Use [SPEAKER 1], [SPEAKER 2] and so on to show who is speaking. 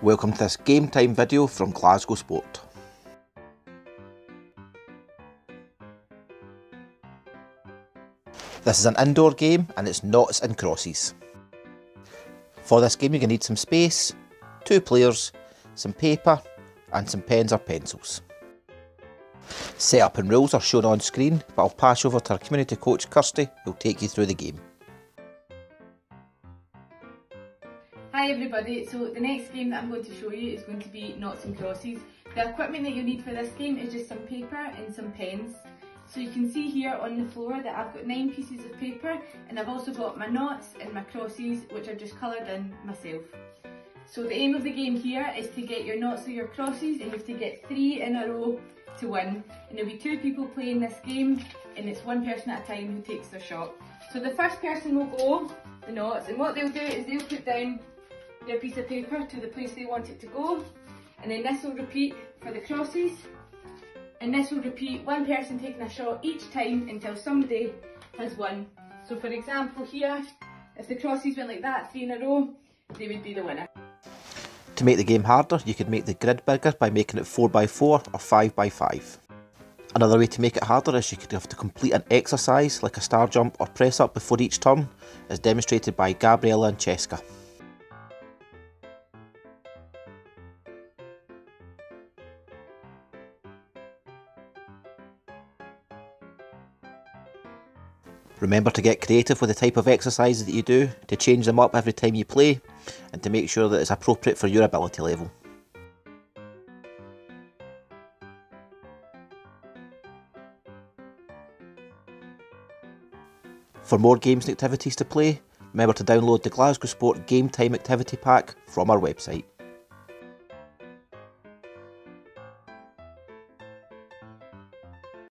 [SPEAKER 1] Welcome to this game time video from Glasgow Sport. This is an indoor game and it's noughts and crosses. For this game you're going to need some space, 2 players, some paper and some pens or pencils. Setup and rules are shown on screen, but I'll pass over to our community coach Kirsty who'll take you through the game.
[SPEAKER 2] Hi everybody, so the next game that I'm going to show you is going to be noughts and crosses. The equipment that you'll need for this game is just some paper and some pens. So you can see here on the floor that I've got 9 pieces of paper and I've also got my noughts and my crosses which are just coloured in myself. So the aim of the game here is to get your noughts or your crosses and you have to get 3 in a row to win. And there'll be 2 people playing this game and it's 1 person at a time who takes their shot. So the first person will go the noughts and what they'll do is they'll put down their piece of paper to the place they want it to go, and then this will repeat for the crosses, and this will repeat 1 person taking a shot each time until somebody has won. So for example here, if the crosses went like that 3 in a row, they would be the winner.
[SPEAKER 1] To make the game harder, you could make the grid bigger by making it 4x4 or 5x5. Another way to make it harder is you could have to complete an exercise like a star jump or press up before each turn, as demonstrated by Gabriella and Cheska. Remember to get creative with the type of exercises that you do, to change them up every time you play, and to make sure that it's appropriate for your ability level. For more games and activities to play, remember to download the Glasgow Sport Game Time Activity Pack from our website.